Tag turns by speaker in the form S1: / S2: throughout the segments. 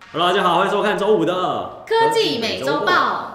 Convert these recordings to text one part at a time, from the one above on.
S1: Hello， 大家好，欢迎收看周五的
S2: 科技美周报。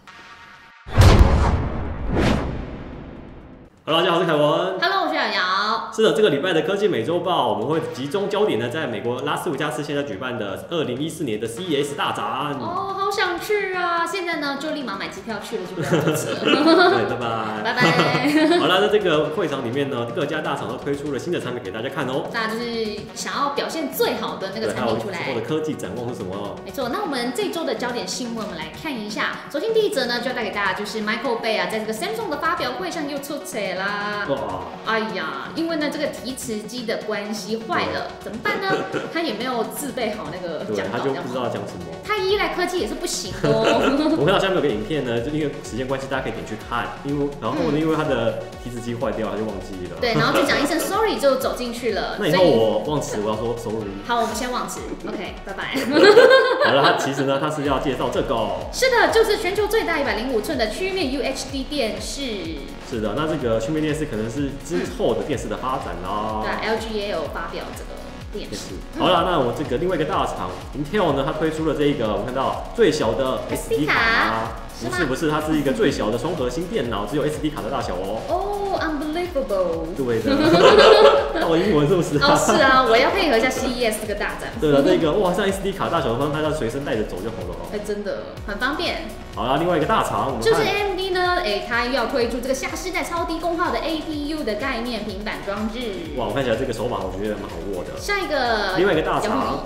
S1: Hello， 大家好，我是凯文。
S2: Hello， 我是瑶瑶。
S1: 是的，这个礼拜的科技美周报，我们会集中焦点呢，在美国拉斯维加斯现在举办的2014年的 CES 大展。
S2: 哦，好想去啊！现在呢，就立马买机票去了，就不要肚子了。
S1: 对，拜拜。
S2: 拜拜。
S1: 好了，在这个会场里面呢，各家大厂都推出了新的产品给大家看哦。
S2: 大家就是想要表现最好的那个产品出来。
S1: 之后的科技展望是什么？
S2: 没错，那我们这周的焦点新闻，我们来看一下。首先第一则呢，就要带给大家就是 Michael Bay 啊，在这个 Samsung 的发表会上又出彩啦。哇！哎呀，因为呢这个提词机的关系坏了，怎么办呢？他也没有自备好那个讲稿，
S1: 他就不知道讲什么。
S2: 他依赖科技也是不行的哦。
S1: 我看到下面有个影片呢，就因为时间关系，大家可以点去看。然后呢，因为他的提词机坏掉，他就忘记了。
S2: 对，然后就讲一声 sorry 就走进去了。
S1: 那以后我忘词，我要说 sorry。
S2: 好，我们先忘词 ，OK， 拜拜。
S1: 好了，他其实呢，他是要介绍这个。
S2: 是的，就是全球最大105寸的曲面 UHD 电视。
S1: 是的，那这个曲面电视可能是之后的电视的发展啦。
S2: 对 ，LG 也有发表这个电视。
S1: 好了，那我这个另外一个大厂 Intel 呢，它推出了这个我们看到最小的 SD 卡。不是，它是一个最小的双核心电脑，只有 SD 卡的大小哦。
S2: 哦 ，unbelievable。
S1: 对的，到英文是不是？
S2: 哦，是啊，我要配合一下 CES 这个大展。
S1: 对了，那个哇，像 SD 卡大小的话，它要随身带着走就好了哦。
S2: 哎，真的很方便。
S1: 好啦，另外一个大厂
S2: 就是 AMD 呢，它又要推出这个下世代超低功耗的 APU 的概念平板装置。
S1: 哇，我看起来这个手把我觉得蛮好握的。
S2: 下一个，
S1: 另外一个大厂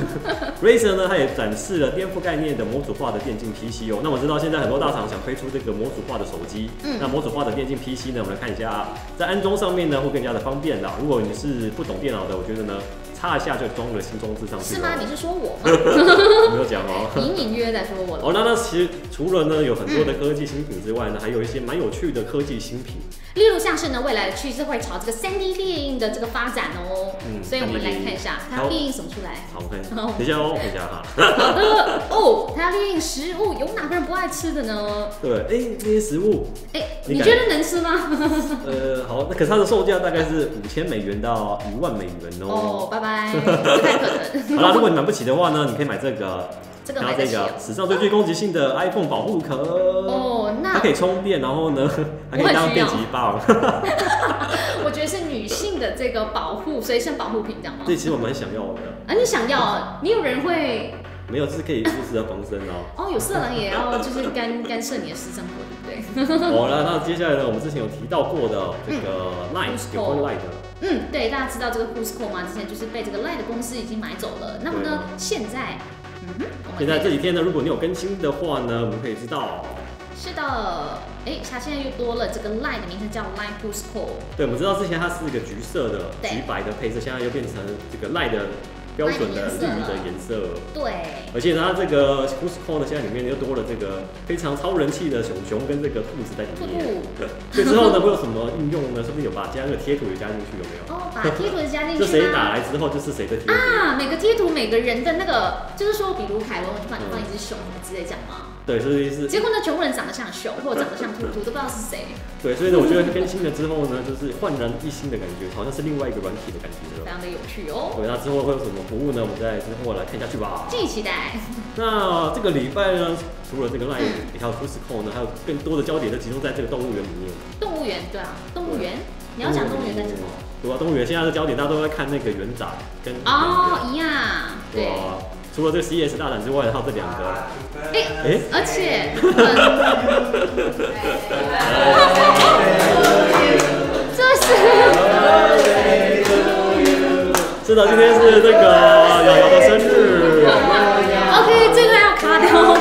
S1: Razer 呢，它也展示了颠覆概念的模组化的电竞 PC 哦。那我知道现在很多大厂想推出这个模组化的手机，那模组化的电竞 PC 呢，我们来看一下，在安装上面呢会更加的方便啦。如果你是不懂电脑的，我觉得呢，插一下就装了新装置上去。
S2: 是吗？你是说我吗？
S1: 没有讲哦，
S2: 隐隐约在说我了。
S1: 哦，那其实除了呢有很多的科技新品之外呢，还有一些蛮有趣的科技新品。
S2: 例如像是呢，未来的趋势会朝这个3D 列印的这个发展哦。所以我们来看一下它列印什么出来。
S1: 好，我看一下，等一下哦，等一下哈。
S2: 好的哦，它要列印食物，有哪个人不爱吃的呢？
S1: 对，这些食物，
S2: 你觉得能吃吗？
S1: 好，可是它的售价大概是$5000到$10000哦。
S2: 哦，拜拜，不太可能。
S1: 好啦，如果你买不起的话呢，你可以买这个。
S2: 然后
S1: 这个史上最具攻击性的 iPhone 保护壳
S2: 哦，那
S1: 它可以充电，然后呢还可以当电击棒。
S2: 我觉得是女性的这个保护随身保护品，这样吗？
S1: 这其实我蛮想要的。
S2: 啊，你想要？你有人会？
S1: 没有，这是可以舒适的防身哦。
S2: 哦，有色狼也要就是干涉你的私生活，对不对？
S1: 好了，那接下来呢，我们之前有提到过的这个 Line 有关 Line 的。
S2: 对，大家知道这个 Who's Call 吗？之前就是被这个 Line 的公司已经买走了。那么呢，现在
S1: 这几天呢，如果你有更新的话呢，我们可以知道。
S2: 是的，它现在又多了这个 Line 的名称叫 Line Who's Call。
S1: 对，我们知道之前它是一个橘色的、橘白的配色，现在又变成这个 Line 的标准的绿的颜色。
S2: 对，
S1: 而且呢，它这个 Who's Call 呢，现在里面又多了这个非常超人气的熊熊跟这个兔子在里面。所以之后呢，会有什么应用呢？说不定有把加那个贴图也加进去，有没有？
S2: 哦，把贴图加进去。
S1: 就谁打来之后就是谁的贴图
S2: 啊？每个贴图每个人的那个，就是说，比如凯文，我就帮你放一只熊之类这样吗？
S1: 对，所以是。
S2: 结果呢，全部人长得像熊，或者长得像兔兔，都不知道是谁。
S1: 对，所以呢，我觉得更新了之后呢，就是焕然一新的感觉，好像是另外一个软体的感觉了。
S2: 非常的有趣哦。
S1: 对，那之后会有什么服务呢？我们再之后来看下去吧。
S2: 敬请期待。
S1: 那这个礼拜呢，除了这个 Line 还有 Who's Call 呢，还有更多的焦点都集中在这个动物园里面。
S2: 动物园，对啊，动物园。你要讲动物园在什么？
S1: 对啊，动物园现在的焦点大家都在看那个园长跟
S2: 一样。对。
S1: 除了这个 CES 大展之外，还有这两个。
S2: 而且
S1: 是的，今天是这个瑶瑶的生日。
S2: OK， 这个要卡掉。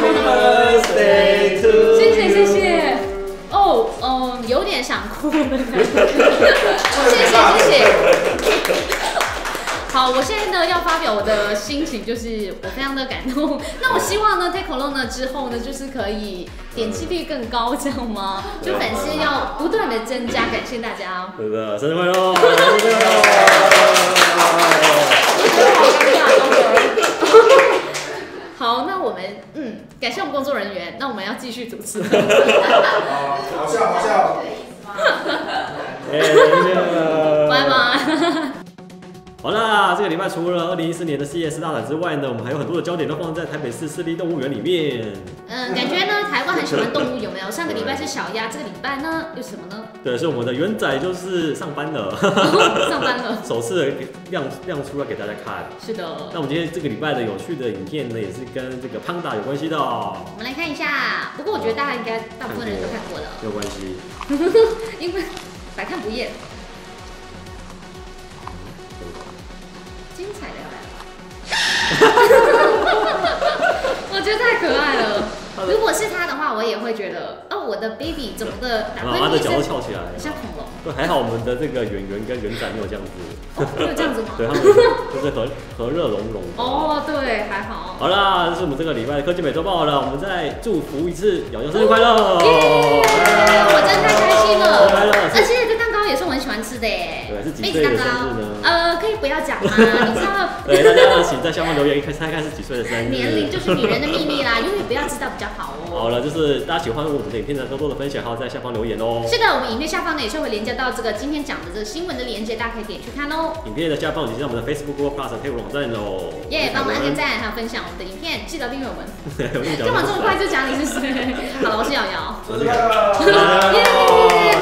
S2: 谢谢。有点想哭的感觉。谢谢。好，我现在呢要发表我的心情，就是我非常的感动。那我希望呢 Take Alone 呢之后呢，就是可以点击率更高，这样吗？就粉丝要不断的增加，感谢大家。
S1: 是的，生日快乐！
S2: 好，那我们感谢我们工作人员，那我们要继续主持。
S3: 好笑。
S1: 拜
S2: 拜。
S1: 好啦，这个礼拜除了2014年的 CES 大展之外呢，我们还有很多的焦点都放在台北市市立动物园里面。
S2: 感觉呢，台湾很喜欢动物，有没有？上个礼拜是小鸭，这个礼拜呢又什么呢？
S1: 对，是我们的元仔就是上班了，
S2: 上班了，
S1: 首次亮出来给大家看。
S2: 是的。
S1: 那我们今天这个礼拜的有趣的影片呢，也是跟这个胖达有关系的。
S2: 我们来看一下，不过我觉得大家应该大部分人都看过了，
S1: 有关系，
S2: 因为百看不厌。精彩的要来了，我觉得太可爱了。如果是他的话，我也会觉得，哦，我的 baby 怎么的打喷嚏，
S1: 他的脚都翘起来了，
S2: 像恐龙。
S1: 对，还好我们的这个圆圆跟圆仔没有这样子。
S2: 没有这样子吗？
S1: 对，他们就是和热融融。
S2: 哦，对，还好。
S1: 好啦，这是我们这个礼拜的科技美周报了。我们再祝福一次瑶瑶生日快乐！
S2: 我真的太开心了，而且这蛋糕也是我很喜欢吃的耶。
S1: 对，是几岁的生日呢？
S2: 可以不要讲吗？你知道？
S1: 对，大家请在下方留言，猜看是几岁的生日。
S2: 年龄就是女人的秘密啦，永远不要知道比较好哦。
S1: 好了，就是大家喜欢我们的影片呢，多多的分享，还有在下方留言哦。
S2: 是的，我们影片下方呢也是会连接到这个今天讲的这个新闻的连接，大家可以点去看哦。
S1: 影片的下方以及在我们的 Facebook、Google+ 配网站哦。
S2: 耶，帮我们按个赞，还有分享我们的影片，记得订阅我们。
S1: 干
S2: 嘛这么快就讲你是谁？好了，我是瑶瑶。
S3: 生日快乐！
S2: 耶！